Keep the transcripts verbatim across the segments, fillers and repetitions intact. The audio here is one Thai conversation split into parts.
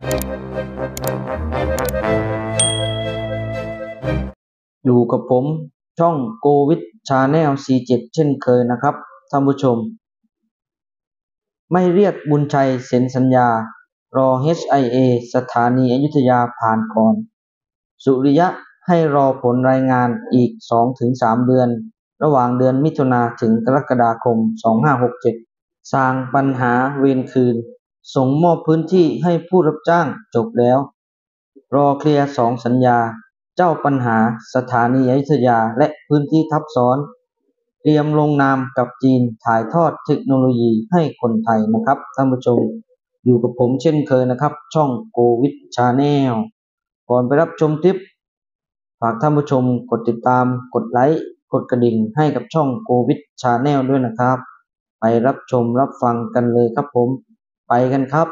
อยู่กับผมช่องโกวิทชาแนลสี่เจ็ดเช่นเคยนะครับท่านผู้ชมไม่เรียกบุญชัยเซ็นสัญญารอ เอช ไอ เอ สถานีอยุธยาผ่านก่อนสุริยะให้รอผลรายงานอีก สองถึงสาม เดือนระหว่างเดือนมิถุนาถึงกรกฎาคมสองพันห้าร้อยหกสิบเจ็ดสร้างปัญหาเวรคืนส่งมอบพื้นที่ให้ผู้รับจ้างจบแล้วรอเคลียร์สองสัญญาเจ้าปัญหาสถานีอยุธยาและพื้นที่ทับซ้อนเตรียมลงนามกับจีนถ่ายทอดเทคโนโลยีให้คนไทยนะครับท่านผู้ชมอยู่กับผมเช่นเคยนะครับช่องโกวิทชาแนลก่อนไปรับชมคลิปฝากท่านผู้ชมกดติดตามกดไลค์กดกระดิ่งให้กับช่องโกวิทชาแนลด้วยนะครับไปรับชมรับฟังกันเลยครับผมไปกันครับ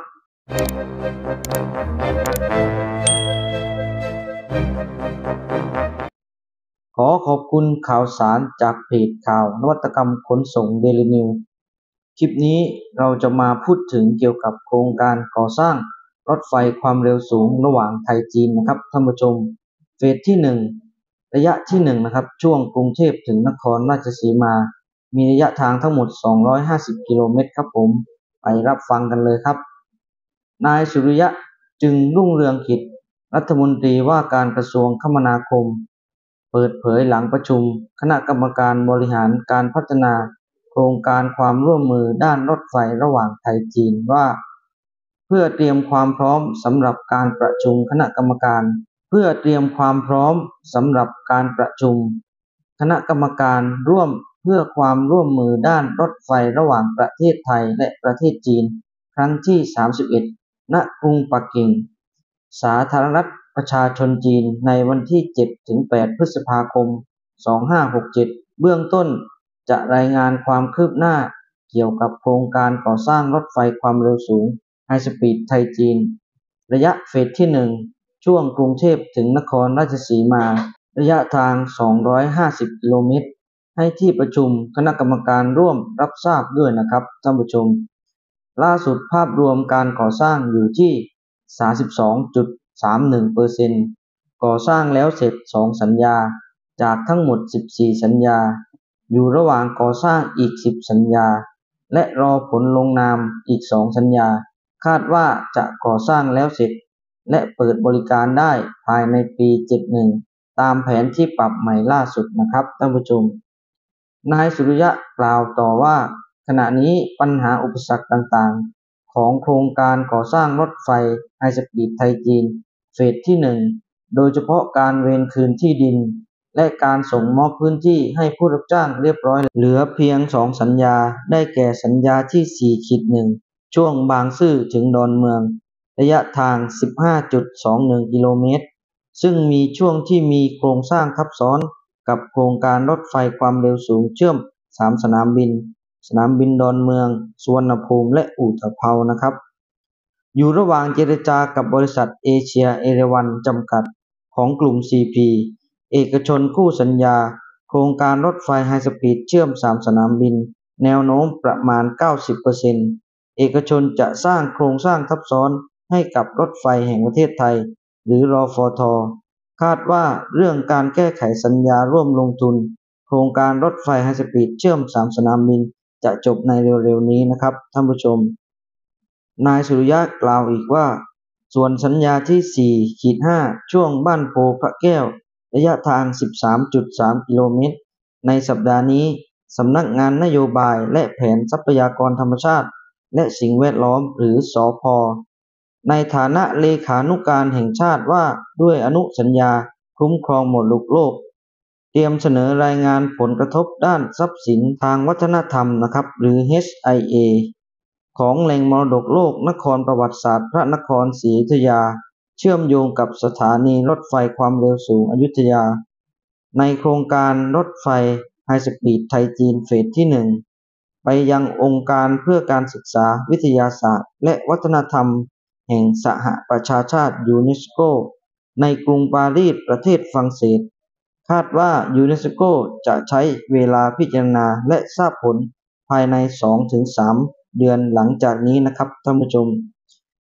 ขอขอบคุณข่าวสารจากเพจข่าวนวัตกรรมขนส่งเดลินิวคลิปนี้เราจะมาพูดถึงเกี่ยวกับโครงการก่อสร้างรถไฟความเร็วสูงระหว่างไทยจีนนะครับท่านผู้ชมเฟสที่หนึ่งระยะที่หนึ่งนะครับช่วงกรุงเทพถึงนครราชสีมามีระยะทางทั้งหมดสองร้อยห้าสิบกิโลเมตรครับผมไปรับฟังกันเลยครับนายสุริยะจึงรุ่งเรืองกิจรัฐมนตรีว่าการกระทรวงคมนาคมเปิดเผยหลังประชุมคณะกรรมการบริหารการพัฒนาโครงการความร่วมมือด้านรถไฟระหว่างไทยจีนว่าเพื่อเตรียมความพร้อมสำหรับการประชุมคณะกรรมการเพื่อเตรียมความพร้อมสำหรับการประชุมคณะกรรมการร่วมเพื่อความร่วมมือด้านรถไฟระหว่างประเทศไทยและประเทศจีนครั้งที่สามสิบเอ็ดณกรุงปักกิ่งสาธารณรัฐประชาชนจีนในวันที่เจ็ดถึงแปดพฤษภาคมสองพันห้าร้อยหกสิบเจ็ดเบื้องต้นจะรายงานความคืบหน้าเกี่ยวกับโครงการก่อสร้างรถไฟความเร็วสูงไฮสปีดไทยจีนระยะเฟสที่หนึ่งช่วงกรุงเทพถึงนครราชสีมาระยะทางสองร้อยห้าสิบกิโลเมตรให้ที่ประชุมคณะกรรมการร่วมรับทราบด้วยนะครับท่านผู้ชมล่าสุดภาพรวมการก่อสร้างอยู่ที่ สามสิบสองจุดสามหนึ่งเปอร์เซ็นต์ ก่อสร้างแล้วเสร็จสองสัญญาจากทั้งหมดสิบสี่สัญญาอยู่ระหว่างก่อสร้างอีกสิบสัญญาและรอผลลงนามอีกสองสัญญาคาดว่าจะก่อสร้างแล้วเสร็จและเปิดบริการได้ภายในปีเจ็ดสิบเอ็ดตามแผนที่ปรับใหม่ล่าสุดนะครับท่านผู้ชมนายสุริยะกล่าวต่อว่าขณะนี้ปัญหาอุปสรรคต่างๆของโครงการก่อสร้างรถไฟไฮสปีดไทยจีนเฟสที่หนึ่งโดยเฉพาะการเวรคืนที่ดินและการส่งมอบพื้นที่ให้ผู้รับจ้างเรียบร้อยเหลือเพียงสองสัญญาได้แก่สัญญาที่ สี่หนึ่ง ช่วงบางซื่อถึงดอนเมืองระยะทาง สิบห้าจุดสองหนึ่ง กิโลเมตรซึ่งมีช่วงที่มีโครงสร้างทับซ้อนกับโครงการรถไฟความเร็วสูงเชื่อมสามสนามบินสนามบินดอนเมืองสุวรรณภูมิและอู่ตะเภานะครับอยู่ระหว่างเจรจากับบริษัทเอเชียเอราวัณจำกัดของกลุ่ม ซี พี เอกชนคู่สัญญาโครงการรถไฟไฮสปีดเชื่อมสามสนามบินแนวโน้มประมาณ เก้าสิบเปอร์เซ็นต์ เอกชนจะสร้างโครงสร้างทับซ้อนให้กับรถไฟแห่งประเทศไทยหรือรฟท.คาดว่าเรื่องการแก้ไขสัญญาร่วมลงทุนโครงการรถไฟไฮสปีดเชื่อมสามสนามบินจะจบในเร็วๆนี้นะครับท่านผู้ชมนายสุริยะกล่าวอีกว่าส่วนสัญญาที่ สี่ห้า ช่วงบ้านโพพระแก้วระยะทาง สิบสามจุดสาม กิโลเมตรในสัปดาห์นี้สำนักงานนโยบายและแผนทรัพยากรธรรมชาติและสิ่งแวดล้อมหรือสผ.ในฐานะเลขานุการแห่งชาติว่าด้วยอนุสัญญาคุ้มครองมรดกโลกเตรียมเสนอรายงานผลกระทบด้านทรัพย์สินทางวัฒนธรรมนะครับหรือ เอช ไอ เอ ของแหล่งมรดกโลกนครประวัติศาสตร์พระนครศรีอยุธยาเชื่อมโยงกับสถานีรถไฟความเร็วสูงอยุธยาในโครงการรถไฟไฮสปีดไทยจีนเฟสที่หนึ่งไปยังองค์การเพื่อการศึกษาวิทยาศาสตร์และวัฒนธรรมแห่งสหประชาชาติยูเนสโกในกรุงปารีสประเทศฝรั่งเศสคาดว่ายูเนสโกจะใช้เวลาพิจารณาและทราบผลภายใน สองถึงสาม เดือนหลังจากนี้นะครับท่านผู้ชม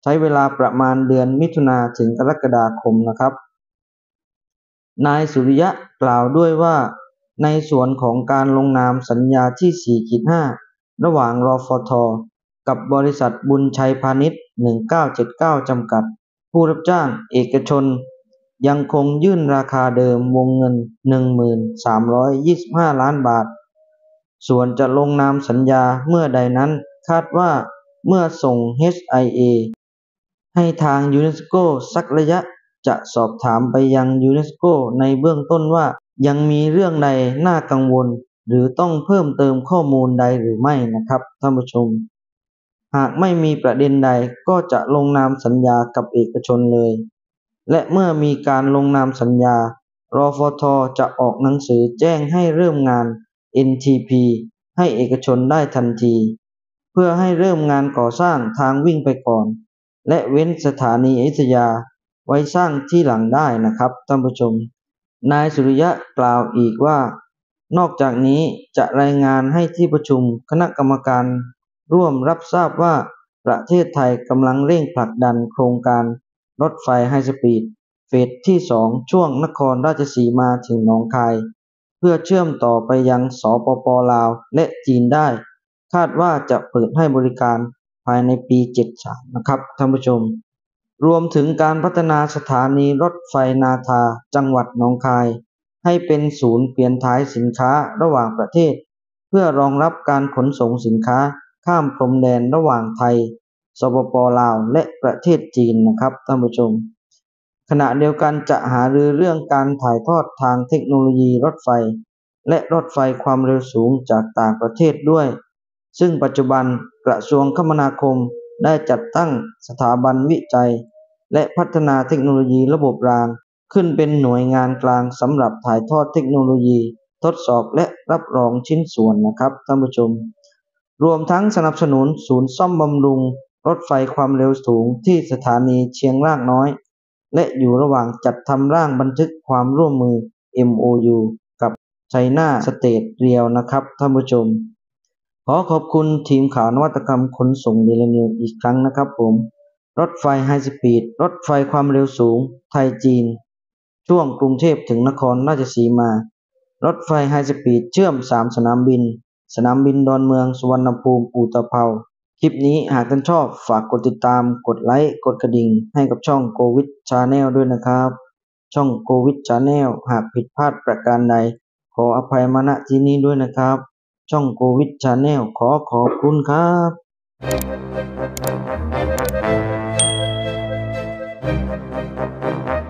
ใช้เวลาประมาณเดือนมิถุนาถึงกรกฎาคมนะครับนายสุริยะกล่าวด้วยว่าในส่วนของการลงนามสัญญาที่ สี่ ห้า ระหว่างรฟท.กับบริษัทบุญชัยพาณิชย์ หนึ่งเก้าเจ็ดเก้า จำกัดผู้รับจ้างเอกชนยังคงยื่นราคาเดิมวงเงิน หนึ่งพันสามร้อยยี่สิบห้า ล้านบาทส่วนจะลงนามสัญญาเมื่อใดนั้นคาดว่าเมื่อส่ง เอช ไอ เอ ให้ทางยูเนสโกสักระยะจะสอบถามไปยังยูเนสโกในเบื้องต้นว่ายังมีเรื่องใดน่ากังวลหรือต้องเพิ่มเติมข้อมูลใดหรือไม่นะครับท่านผู้ชมหากไม่มีประเด็นใดก็จะลงนามสัญญากับเอกชนเลยและเมื่อมีการลงนามสัญญารฟท.จะออกหนังสือแจ้งให้เริ่มงาน เอ็น ที พี ให้เอกชนได้ทันทีเพื่อให้เริ่มงานก่อสร้างทางวิ่งไปก่อนและเว้นสถานีอยุธยาไว้สร้างที่หลังได้นะครับท่านผู้ชมนายสุริยะกล่าวอีกว่านอกจากนี้จะรายงานให้ที่ประชุมคณะกรรมการร่วมรับทราบว่าประเทศไทยกำลังเร่งผลักดันโครงการรถไฟไฮสปีดเฟสที่สองช่วงนครราชสีมาถึงหนองคายเพื่อเชื่อมต่อไปยังสปป.ลาวและจีนได้คาดว่าจะเปิดให้บริการภายในปีเจ็ดสิบสามนะครับท่านผู้ชมรวมถึงการพัฒนาสถานีรถไฟนาทาจังหวัดหนองคายให้เป็นศูนย์เปลี่ยนถ่ายสินค้าระหว่างประเทศเพื่อรองรับการขนส่งสินค้าข้ามพรมแดนระหว่างไทยสปป.ลาวและประเทศจีนนะครับท่านผู้ชมขณะเดียวกันจะหารือเรื่องการถ่ายทอดทางเทคโนโลยีรถไฟและรถไฟความเร็วสูงจากต่างประเทศด้วยซึ่งปัจจุบันกระทรวงคมนาคมได้จัดตั้งสถาบันวิจัยและพัฒนาเทคโนโลยีระบบรางขึ้นเป็นหน่วยงานกลางสำหรับถ่ายทอดเทคโนโลยีทดสอบและรับรองชิ้นส่วนนะครับท่านผู้ชมรวมทั้งสนับสนุนศูนย์ซ่อมบำรุงรถไฟความเร็วสูงที่สถานีเชียงรากน้อยและอยู่ระหว่างจัดทำร่างบันทึกความร่วมมือ เอ็ม โอ ยู กับ China State Rail นะครับท่านผู้ชมขอขอบคุณทีมข่าวนวัตกรรมขนส่งเดลินิวอีกครั้งนะครับผมรถไฟไฮสปีดรถไฟความเร็วสูงไทยจีนช่วงกรุงเทพถึงนครราชสีมารถไฟไฮสปีดเชื่อมสามสนามบินสนามบินดอนเมืองสุวรรณภูมิอุตภเปาคลิปนี้หากท่านชอบฝากกดติดตามกดไลค์กดกระดิ่งให้กับช่องโควิดชาแนลด้วยนะครับช่องโควิดชาแนลหากผิดพลาดประการใดขออภัยมาณที่นี้ด้วยนะครับช่องโควิดชาแนลขอขอบคุณครับ